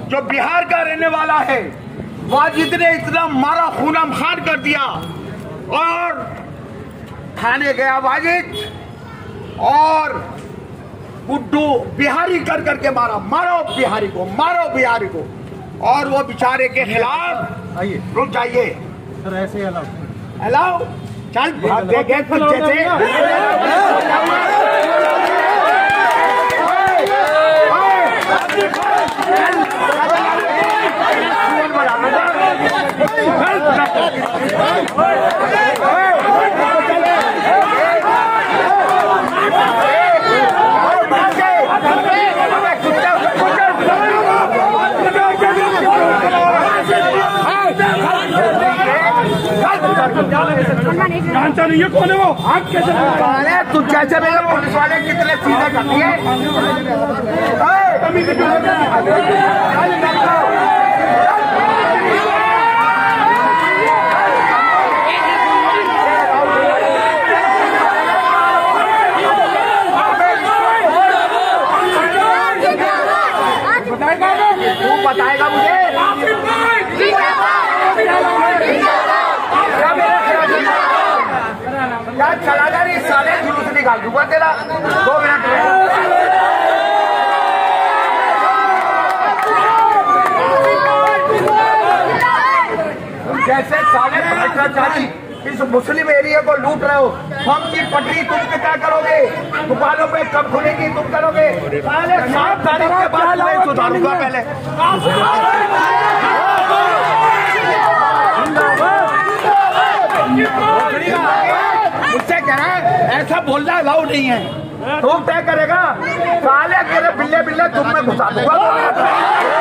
जो बिहार का रहने वाला है, वाजिद ने इतना मारा, खूनम खान कर दिया। और थाने गया वाजिद और गुड्डू बिहारी कर करके मारा, मारो बिहारी को, मारो बिहारी को। और वो बेचारे के खिलाफ रुक जाइए, ऐसे अलाउ चल देखे कुछ जैसे जानता नहीं है कौन है वो? आप कैसे तू कैसे मेरे पुलिस वाले कितने सीधे करती है? तू बताएगा मुझे? क्या चला जा रही साले, जुलूस निकाल दूंगा तेरा 2 मिनट में। जैसे साले भ्रष्टाचारी इस मुस्लिम एरिया को लूट रहे हो, हम की पटरी तुम क्या करोगे? दुकानों पे कब खुलेगी तुम करोगे? साले 7 तारीख के बाद मैं सुधारूंगा पहले। मुझसे कह रहा है ऐसा बोलना अलाउ नहीं है, तुम तय करेगा साले तेरे बिल्ले बिल्ले तुम में घुसा दूंगा।